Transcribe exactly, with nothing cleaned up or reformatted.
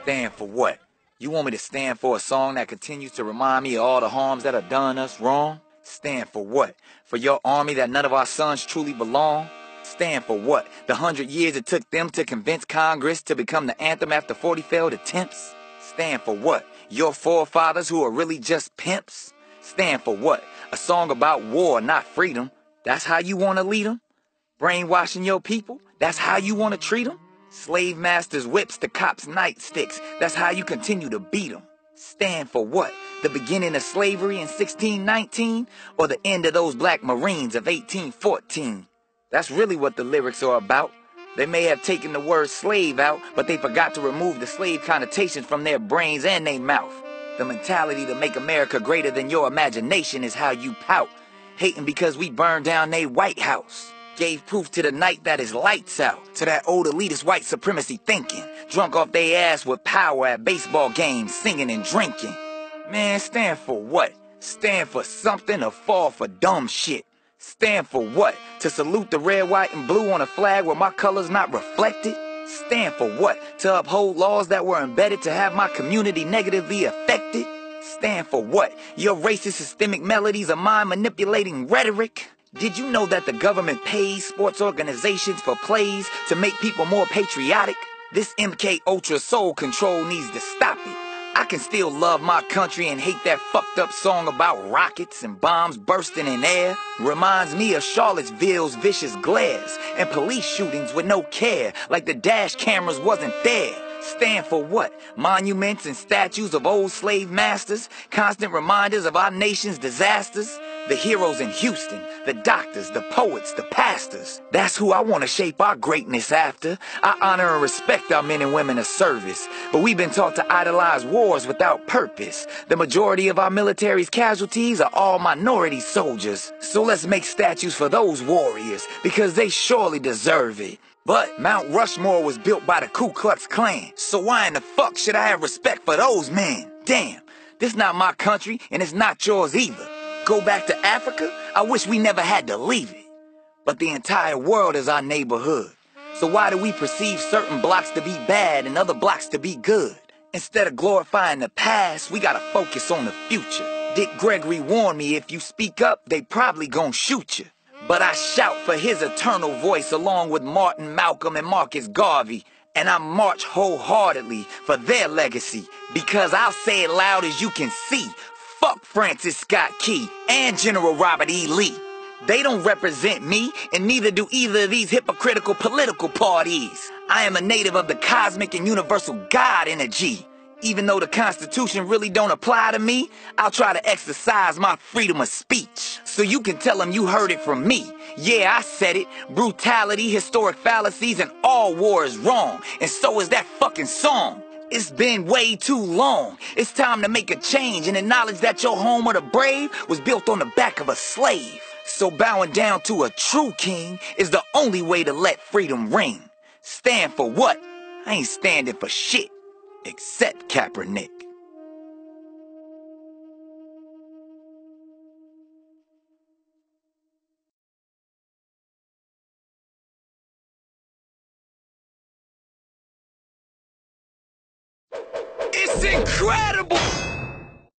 Stand for what? You want me to stand for a song that continues to remind me of all the harms that are done us wrong? Stand for what? For your army that none of our sons truly belong? Stand for what? The hundred years it took them to convince Congress to become the anthem after forty failed attempts? Stand for what? Your forefathers who are really just pimps? Stand for what? A song about war, not freedom. That's how you want to lead them? Brainwashing your people? That's how you want to treat them? Slave masters' whips to cops' nightsticks. That's how you continue to beat them. Stand for what? The beginning of slavery in sixteen nineteen? Or the end of those black Marines of eighteen fourteen? That's really what the lyrics are about. They may have taken the word slave out, but they forgot to remove the slave connotations from their brains and their mouth. The mentality to make America greater than your imagination is how you pout. Hating because we burned down their White House. Gave proof to the night that is lights out. To that old elitist white supremacy thinking. Drunk off they ass with power at baseball games, singing and drinking. Man, stand for what? Stand for something or fall for dumb shit? Stand for what? To salute the red, white, and blue on a flag where my color's not reflected? Stand for what? To uphold laws that were embedded to have my community negatively affected? Stand for what? Your racist systemic melodies of mind manipulating rhetoric? Did you know that the government pays sports organizations for plays to make people more patriotic? This M K Ultra soul control needs to stop it. I can still love my country and hate that fucked up song about rockets and bombs bursting in air. Reminds me of Charlottesville's vicious glares and police shootings with no care, like the dash cameras wasn't there. Stand for what? Monuments and statues of old slave masters, constant reminders of our nation's disasters. The heroes in Houston, the doctors, the poets, the pastors. That's who I want to shape our greatness after. I honor and respect our men and women of service, but we've been taught to idolize wars without purpose. The majority of our military's casualties are all minority soldiers. So let's make statues for those warriors, because they surely deserve it. But Mount Rushmore was built by the Ku Klux Klan, so why in the fuck should I have respect for those men? Damn, this not my country, and it's not yours either. Go back to Africa? I wish we never had to leave it. But the entire world is our neighborhood. So why do we perceive certain blocks to be bad and other blocks to be good? Instead of glorifying the past, we gotta focus on the future. Dick Gregory warned me, if you speak up, they probably gon' shoot you. But I shout for his eternal voice along with Martin, Malcolm, and Marcus Garvey. And I march wholeheartedly for their legacy, because I'll say it loud as you can see. Fuck Francis Scott Key and General Robert E. Lee. They don't represent me, and neither do either of these hypocritical political parties. I am a native of the cosmic and universal God energy. Even though the Constitution really don't apply to me, I'll try to exercise my freedom of speech. So you can tell them you heard it from me. Yeah, I said it. Brutality, historic fallacies, and all war is wrong. And so is that fucking song. It's been way too long. It's time to make a change and acknowledge that your home of the brave was built on the back of a slave. So bowing down to a true king is the only way to let freedom ring. Stand for what? I ain't standing for shit, except Kaepernick. It's incredible!